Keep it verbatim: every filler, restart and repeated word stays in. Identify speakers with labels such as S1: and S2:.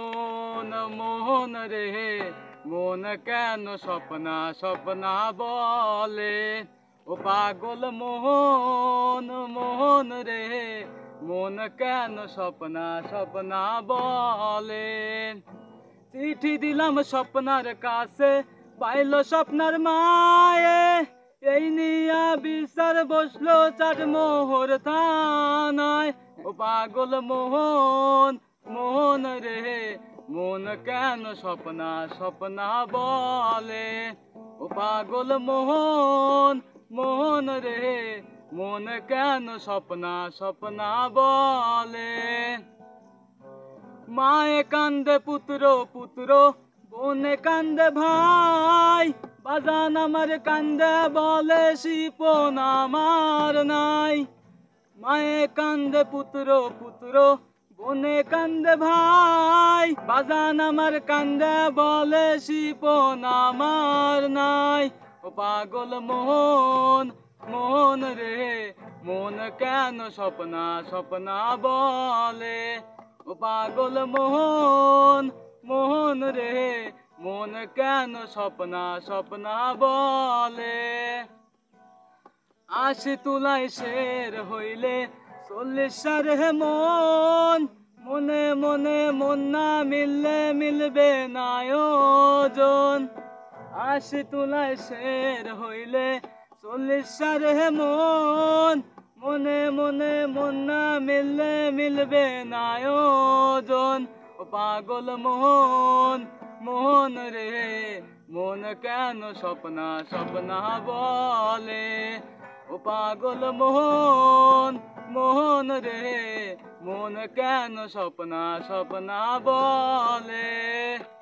S1: মোহন মোহন রে মন কেন স্বপ্না স্বপ্না বলে ও পাগল মোহন মোহন রে মন কেন স্বপ্না স্বপ্না বলে চিঠি দিলাম স্বপ্নার কাছে পাইল স্বপ্নার মায়ে এই নিয়া বিচার বসলো চার মোহর থানায় ও পাগল মোহন মোহন রে মন কেন স্বপ্না স্বপ্না বলে ও পাগল মোহন মোহন রে মন কেন স্বপ্না স্বপ্না বলে মায়ে কান্দে পুত্র পুত্র বোনে কান্দে ভাই বাজান আমার কান্দে বলে শিপন আমার নাই মায়ে কান্দে পুত্র পুত্র বোনে কান্দে ভাই বাজান আমার কান্দে বলে শিপন আমার নাই ও পাগল মোহন মোহন রে মন কেন স্বপ্না স্বপ্না বলে ও পাগল মোহন মোহন রে মন কেন স্বপ্না স্বপ্না বলে আশি তুলাই শের হইলে চল্লিশ সারে মন মনে মনে মন না মিললে মিলবে না ওজন আশি তুলাই শের হইলে চল্লিশ সারে মন মনে মনে মন না মিললে মিলবে না ওজন ও পাগল মোহন মোহন রে মন কেন স্বপ্না স্বপ্না বলে ও পাগল মোহন মোহন রে মন কেন স্বপ্না স্বপ্না বলে।